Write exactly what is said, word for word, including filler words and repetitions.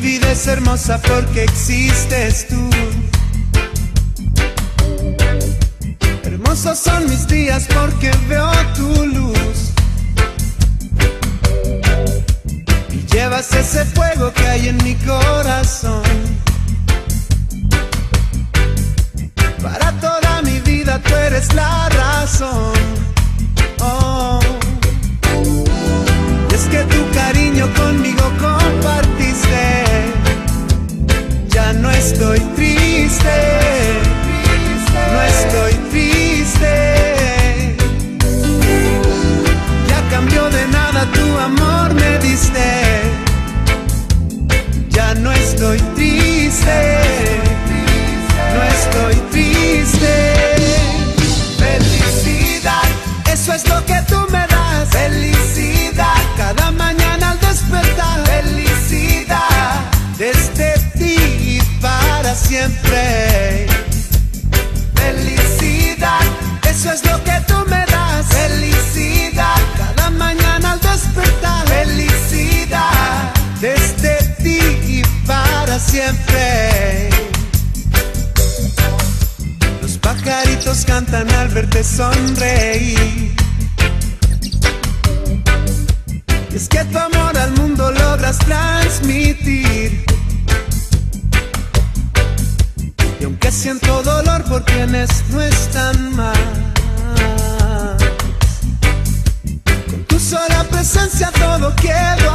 vida es hermosa porque existes tú. Hermosos son mis días porque veo tu luz. Y llevas ese fuego que hay en mi corazón. Para toda mi vida tú eres la razón. Oh. Y es que tu cariño conmigo compartiste. Ya no estoy triste, no estoy triste. Ya cambió de nada, tu amor me diste. Ya no estoy triste, no estoy triste. Felicidad, eso es lo que tú me das. Felicidad, cada mañana al despertar. Felicidad, desde ti y para siempre. Felicidad, eso es lo que tú me das. Felicidad, cada mañana al despertar. Felicidad, desde ti y para siempre. Los pajaritos cantan al verte sonreír. Y es que tu amor al mundo logras transmitir. Y aunque siento dolor por quienes no están más, con tu sola presencia todo queda